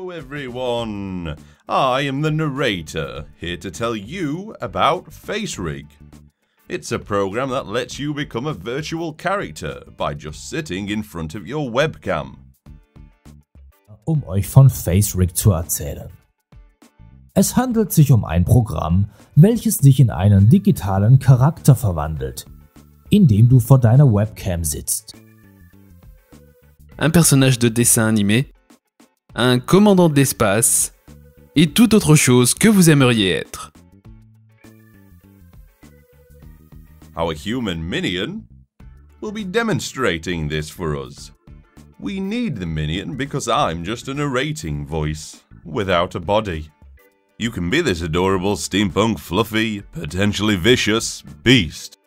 Hello everyone! I am the narrator, here to tell you about Facerig. It's a program that lets you become a virtual character by just sitting in front of your webcam. Euch von Facerig zu erzählen. Es handelt sich ein Programm, welches dich in einen digitalen Charakter verwandelt, indem du vor deiner Webcam sitzt. Un personnage de dessin animé, un commandant d'espace et toute autre chose que vous aimeriez être. Our human minion will be demonstrating this for us. We need the minion because I'm just a narrating voice, without a body. You can be this adorable steampunk fluffy, potentially vicious beast.